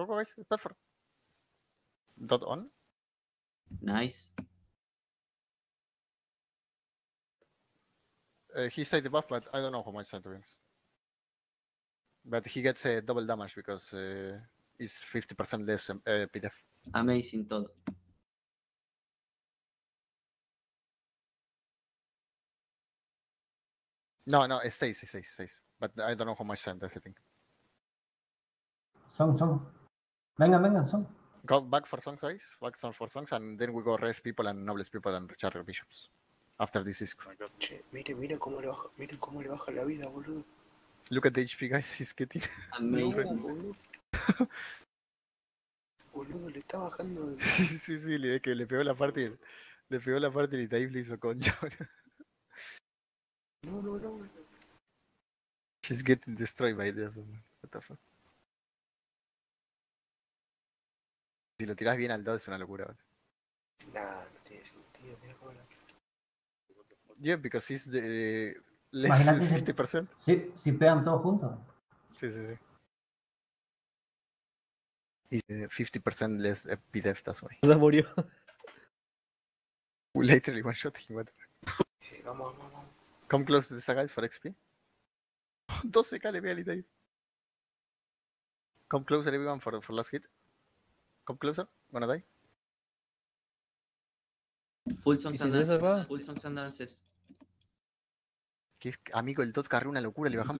Go, guys. Perfect. Dot on. Nice. He saved the buff, but I don't know how much to be honest. But he gets double damage because it's 50% less PDF. Amazing todo. No, it stays. But I don't know how much time, that's the thing. Song. Vengan, Song. Go back for songs, guys. Back for songs, and then we go rest people and nobles people and recharge bishops. After this is. Che, miren cómo le baja la vida, boludo. Look at the HP, guys. He's getting. Amazing. Boludo, le está bajando. sí, que le pegó la parte. Le pegó la parte y Taif le hizo concha. No. She's getting destroyed by death. What the fuck. Si lo tiras bien al dado es una locura. Nah, no tiene sentido. Mira cómo la... Yeah, because he's the less than 50%. Si pegan todos juntos. Sí. He's 50% less PDF, that's why. Se murió. We literally one shot him. Vamos. Come close to this guys for XP. 12k le ve a Litaif. Come closer everyone for last hit. Come closer, gonna die. Full songs si and no se va? dances. Full songs and dances. Que amigo, el DoD carré una locura, le bajamos